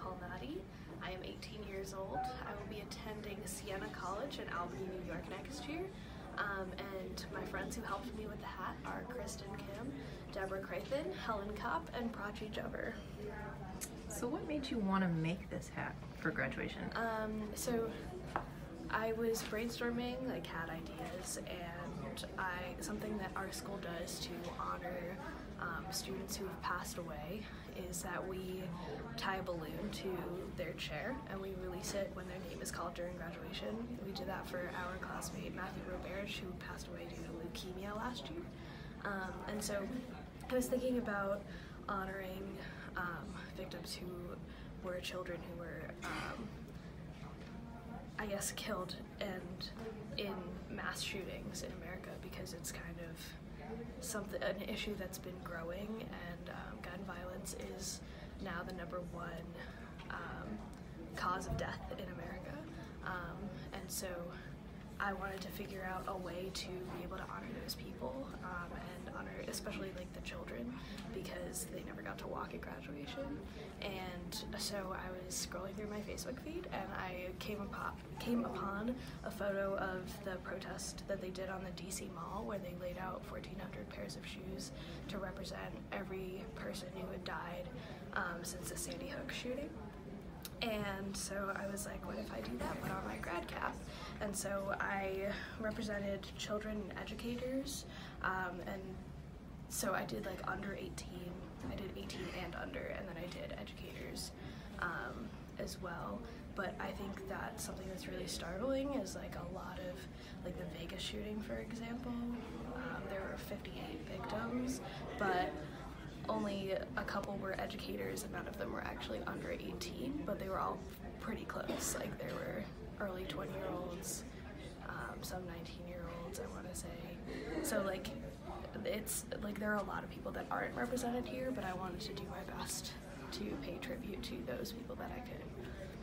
Palnati. I am 18 years old. I will be attending Siena College in Albany, New York next year. And my friends who helped me with the hat are Kristen Kim, Deborah Crathen, Helen Kopp, and Prachi Jubber. So what made you want to make this hat for graduation? So I was brainstorming like hat ideas, and something that our school does to honor students who have passed away is that we tie a balloon to their chair and we release it when their name is called during graduation. We did that for our classmate Matthew Roberge, who passed away due to leukemia last year. And so I was thinking about honoring victims who were children who were I guess killed and in mass shootings in America, because it's kind of an issue that's been growing, and gun violence is now the #1 cause of death in America. And so I wanted to figure out a way to be able to honor those people and honor especially like the children, because they never got to walk at graduation. And so I was scrolling through my Facebook feed and I came upon a photo of the protest that they did on the DC Mall, where they laid out 1,400 pairs of shoes to represent every person who had died since the Sandy Hook shooting. And so I was like, what if I do that, but on my grad cap? And so I represented children and educators, and so I did like under 18, I did 18 and under, and then I did educators as well. But I think that something that's really startling is like a lot of, like the Vegas shooting, for example, there were 58 victims, but only a couple were educators and none of them were actually under 18, but they were all pretty close. Like there were early 20-year-olds, some 19-year-olds, I want to say. So like it's like there are a lot of people that aren't represented here, but I wanted to do my best to pay tribute to those people that I could.